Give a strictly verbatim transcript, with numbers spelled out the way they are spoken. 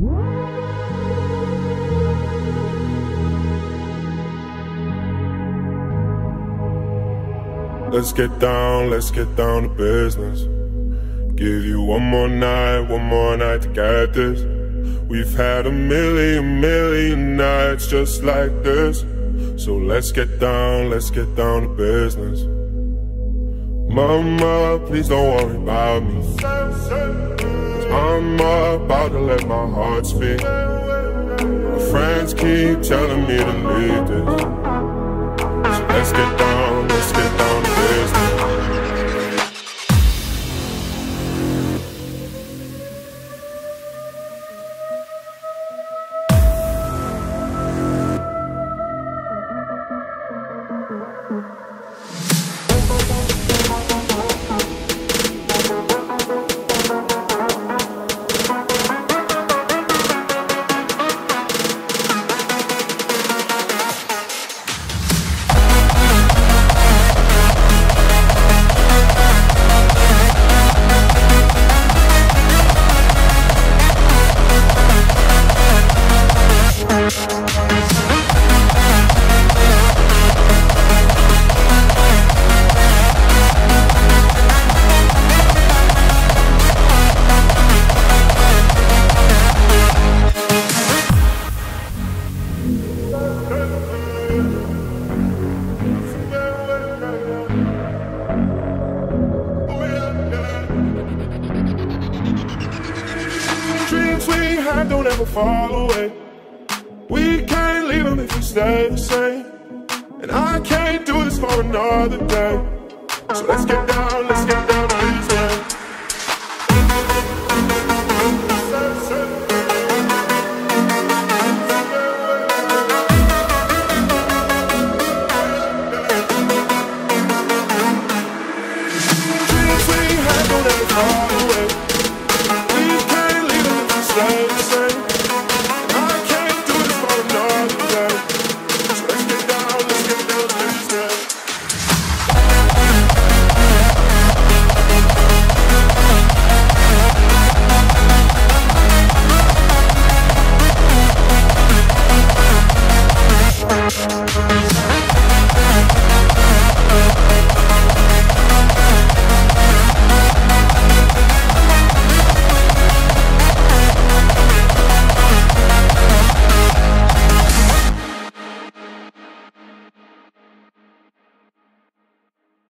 Let's get down, let's get down to business. Give you one more night, one more night to get this. We've had a million, million nights just like this. So let's get down, let's get down to business. Mama, please don't worry about me, 'cause I'm about to let my heart speak. My friends keep telling me to leave this. So let's get down, let's get down to business. Dreams we had don't ever fall away. We can't leave them if we stay the same. And I can't do this for another day. So let's get down, let's get down.